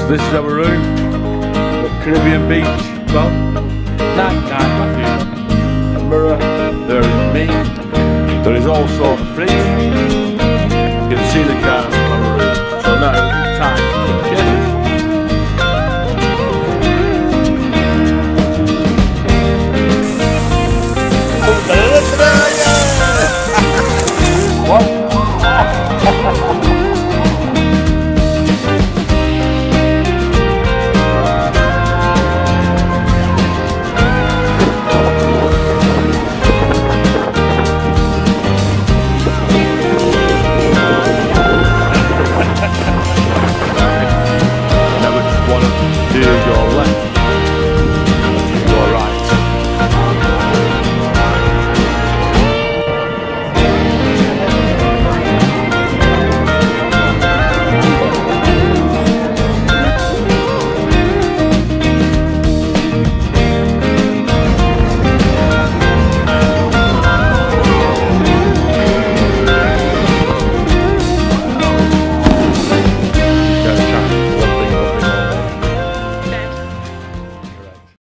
So this is our room, the Caribbean beach, well, night, a mirror, there is me, there is also a fridge, you can see the car